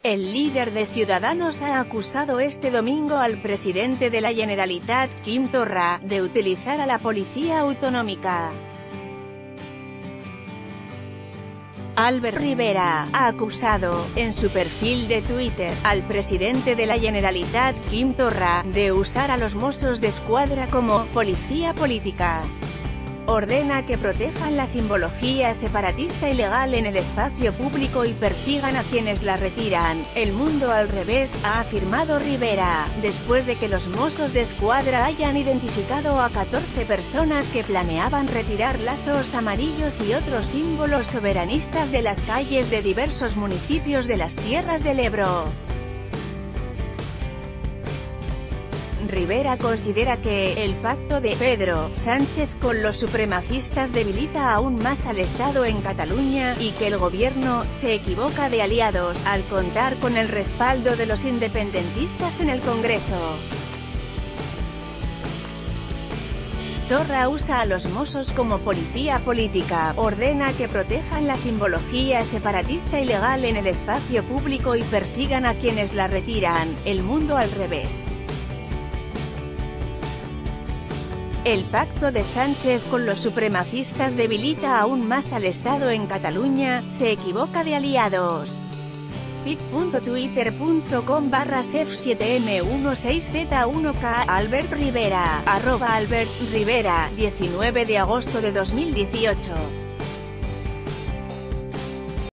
El líder de Ciudadanos ha acusado este domingo al presidente de la Generalitat, Quim Torra, de utilizar a la policía autonómica. Albert Rivera ha acusado, en su perfil de Twitter, al presidente de la Generalitat, Quim Torra, de usar a los Mossos d'Esquadra como «policía política». Ordena que protejan la simbología separatista y legal en el espacio público y persigan a quienes la retiran. El mundo al revés, ha afirmado Rivera, después de que los Mossos d'Esquadra hayan identificado a 14 personas que planeaban retirar lazos amarillos y otros símbolos soberanistas de las calles de diversos municipios de las Tierras del Ebro. Rivera considera que el pacto de Pedro Sánchez con los supremacistas debilita aún más al Estado en Cataluña, y que el gobierno se equivoca de aliados, al contar con el respaldo de los independentistas en el Congreso. Torra usa a los Mossos como policía política, ordena que protejan la simbología separatista y legal en el espacio público y persigan a quienes la retiran. El mundo al revés. El pacto de Sánchez con los supremacistas debilita aún más al Estado en Cataluña, se equivoca de aliados. pic.twitter.com/sef7m16z1k Albert Rivera, @Albert Rivera, 19 de agosto de 2018.